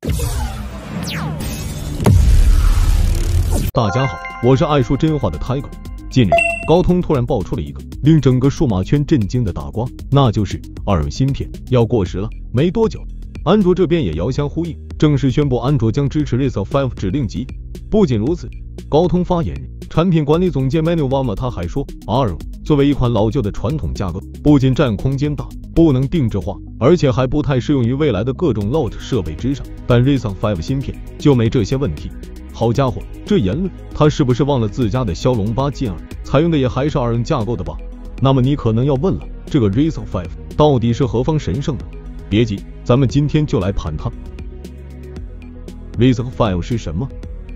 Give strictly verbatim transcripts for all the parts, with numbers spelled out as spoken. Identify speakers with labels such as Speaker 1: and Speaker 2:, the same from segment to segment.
Speaker 1: 大家好，我是爱说真话的 Tiger。近日，高通突然爆出了一个令整个数码圈震惊的大瓜，那就是 A R M 芯片要过时了。没多久，安卓这边也遥相呼应，正式宣布安卓将支持 Razer 五指令集。不仅如此，高通发言人、产品管理总监 Manu Varma 他还说 ，A R M 作为一款老旧的传统架构，不仅占空间大，不能定制化，而且还不太适用于未来的各种 Note 设备之上。但 Razer 五芯片就没这些问题。好家伙，这言论他是不是忘了自家的骁龙八 Gen 二采用的也还是 A R M 架构的吧？那么你可能要问了，这个 Razer 五到底是何方神圣呢？别急，咱们今天就来盘它。Razer 五是什么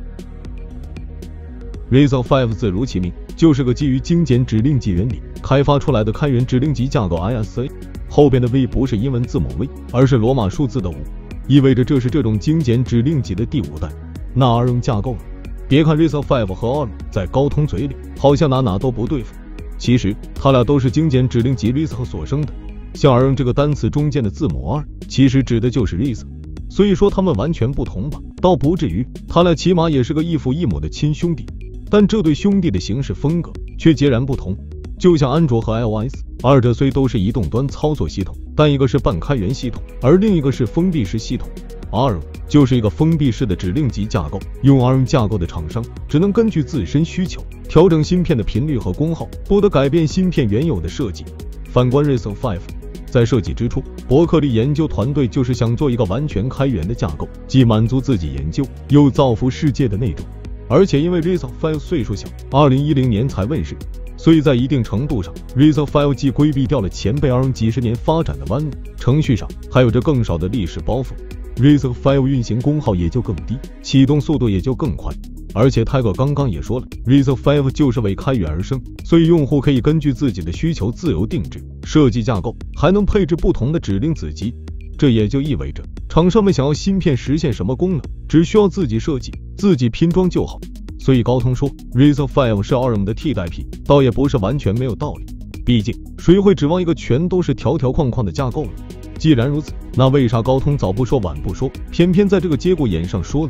Speaker 1: ？Razer 五字如其名，就是个基于精简指令集原理开发出来的开源指令集架构 I S A。后边的 V 不是英文字母 V， 而是罗马数字的五，意味着这是这种精简指令集的第五代。那 A R M 架构呢？别看 Razer 五和 A R M 在高通嘴里好像哪哪都不对付，其实他俩都是精简指令集 Razer 所生的。像 A R M 这个单词中间的字母 R， 其实指的就是 Razer。所以说他们完全不同吧？倒不至于，他俩起码也是个异父异母的亲兄弟。但这对兄弟的行事风格却截然不同，就像安卓和 iOS， 二者虽都是移动端操作系统，但一个是半开源系统，而另一个是封闭式系统。A R M 就是一个封闭式的指令集架构，用 A R M 架构的厂商只能根据自身需求调整芯片的频率和功耗，不得改变芯片原有的设计。反观 Razer 五，在设计之初，伯克利研究团队就是想做一个完全开源的架构，既满足自己研究，又造福世界的那种。而且因为 Razer 五岁数小，二零一零年才问世，所以在一定程度上 Razer 五既规避掉了前辈 A R M 几十年发展的弯路，程序上还有着更少的历史包袱。Razer 五运行功耗也就更低，启动速度也就更快。而且泰哥刚刚也说了 ，Razer 五就是为开源而生，所以用户可以根据自己的需求自由定制设计架构，还能配置不同的指令子集。这也就意味着，厂商们想要芯片实现什么功能，只需要自己设计、自己拼装就好。所以高通说 Razer 五是 A R M 的替代品，倒也不是完全没有道理。毕竟谁会指望一个全都是条条框框的架构呢？既然如此，那为啥高通早不说晚不说，偏偏在这个节骨眼上说呢？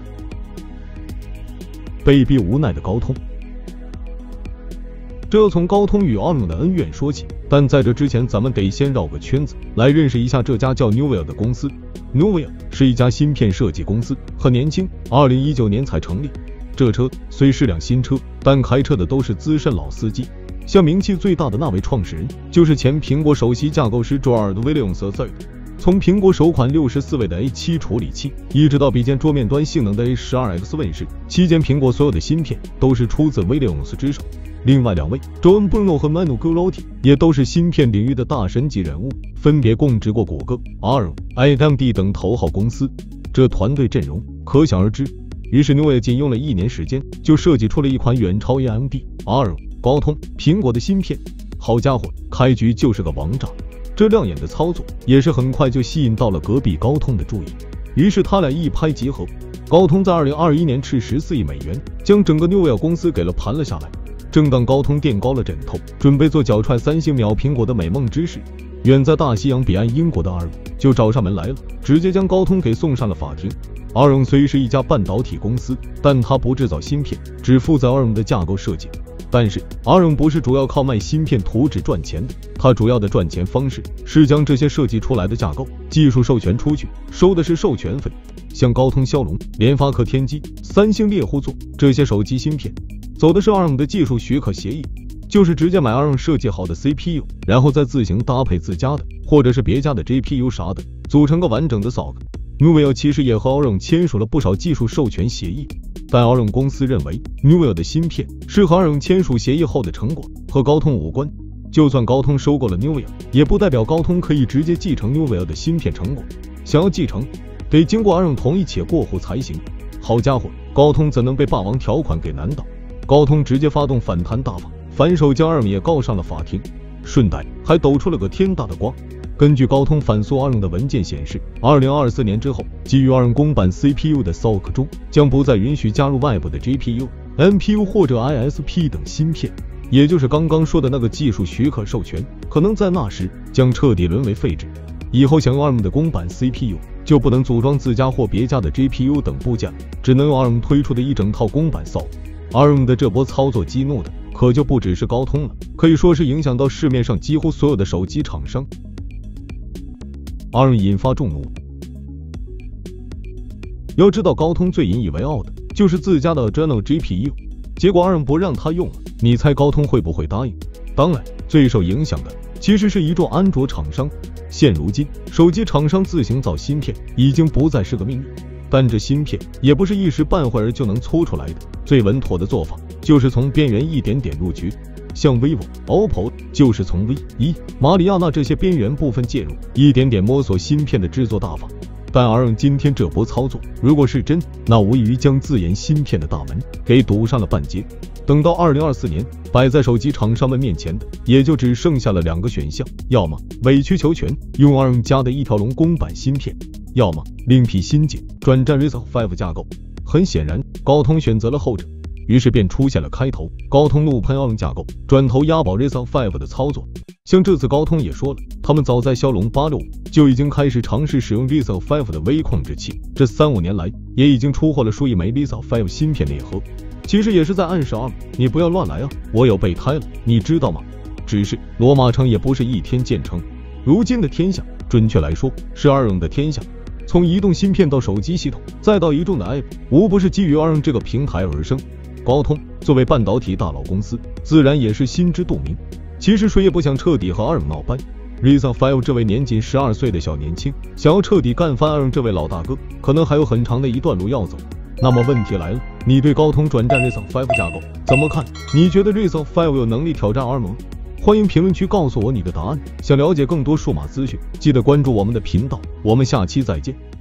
Speaker 1: 被逼无奈的高通。这要从高通与 A R M 的恩怨说起，但在这之前，咱们得先绕个圈子来认识一下这家叫 Nuvia 的公司。Nuvia 是一家芯片设计公司，很年轻，二零一九年才成立。这车虽是辆新车，但开车的都是资深老司机。像名气最大的那位创始人，就是前苹果首席架构师 George Williams。从苹果首款六十四位的 A 七 处理器，一直到比肩桌面端性能的 A 十二 X 问世，期间苹果所有的芯片都是出自 Williams 之手。另外两位 John Bruno 和 Manu Gulati 也都是芯片领域的大神级人物，分别供职过谷歌、A R M、A M D 等头号公司。这团队阵容可想而知。于是 Nuvia 仅用了一年时间，就设计出了一款远超 A M D、A R M、高通、苹果的芯片。好家伙，开局就是个王炸！这亮眼的操作也是很快就吸引到了隔壁高通的注意。于是他俩一拍即合，高通在二零二一年斥十四亿美元，将整个 Nuvia 公司给了盘了下来。正当高通垫高了枕头，准备做脚踹三星秒苹果的美梦之时，远在大西洋彼岸英国的 A R M 就找上门来了，直接将高通给送上了法庭。A R M 虽是一家半导体公司，但它不制造芯片，只负责 A R M 的架构设计。但是 A R M 不是主要靠卖芯片图纸赚钱的，它主要的赚钱方式是将这些设计出来的架构技术授权出去，收的是授权费。像高通骁龙、联发科天玑、三星猎户座这些手机芯片，走的是 A R M 的技术许可协议，就是直接买 A R M 设计好的 C P U， 然后再自行搭配自家的或者是别家的 G P U 啥的，组成个完整的 S O C。Nuvia 其实也和 A R M 签署了不少技术授权协议，但 A R M 公司认为 Nuvia 的芯片是和 A R M 签署协议后的成果，和高通无关。就算高通收购了 Nuvia， 也不代表高通可以直接继承 Nuvia 的芯片成果。想要继承，得经过 A R M 同意且过户才行。好家伙，高通怎能被霸王条款给难倒？高通直接发动反弹大法，反手将 A R M 也告上了法庭，顺带还抖出了个天大的瓜。根据高通反诉 A R M 的文件显示，二零二四年之后，基于 A R M 公版 C P U 的 S O C 中将不再允许加入外部的 G P U、M P U 或者 I S P 等芯片，也就是刚刚说的那个技术许可授权，可能在那时将彻底沦为废纸。以后想用 A R M 的公版 C P U， 就不能组装自家或别家的 G P U 等部件了，只能用 A R M 推出的一整套公版 S O C。A R M 的这波操作激怒的可就不只是高通了，可以说是影响到市面上几乎所有的手机厂商。A R M 引发众怒。要知道高通最引以为傲的就是自家的 Adreno G P U， 结果 A R M 不让他用了，你猜高通会不会答应？当然，最受影响的其实是一众安卓厂商。现如今，手机厂商自行造芯片已经不再是个秘密，但这芯片也不是一时半会儿就能粗出来的。最稳妥的做法就是从边缘一点点入局，像 vivo、O P P O 就是从 V 一、马里亚纳这些边缘部分介入，一点点摸索芯片的制作大法。但 A R M 今天这波操作，如果是真，那无异于将自研芯片的大门给堵上了半截。等到二零二四年，摆在手机厂商们面前的，也就只剩下了两个选项：要么委曲求全，用 A R M 家的一条龙公版芯片；要么另辟蹊径，转战 Ryzen 五架构。很显然，高通选择了后者。于是便出现了开头，高通怒喷 A R M 架构，转头押宝 Ryzen 五的操作。像这次高通也说了，他们早在骁龙八六五就已经开始尝试使用 Ryzen 五的微控制器，这三五年来也已经出货了数亿枚 Ryzen 五芯片内核。其实也是在暗示 A R M， 你不要乱来啊，我有备胎了，你知道吗？只是罗马城也不是一天建成，如今的天下，准确来说是 A R M 的天下。从移动芯片到手机系统，再到移动的 App， 无不是基于 A R M 这个平台而生。高通作为半导体大佬公司，自然也是心知肚明。其实谁也不想彻底和 A R M 闹掰。Ryzen 五这位年仅十二岁的小年轻，想要彻底干翻 A R M 这位老大哥，可能还有很长的一段路要走。那么问题来了，你对高通转战 Ryzen 五架构怎么看？你觉得 Ryzen 五有能力挑战 A R M 吗？欢迎评论区告诉我你的答案。想了解更多数码资讯，记得关注我们的频道。我们下期再见。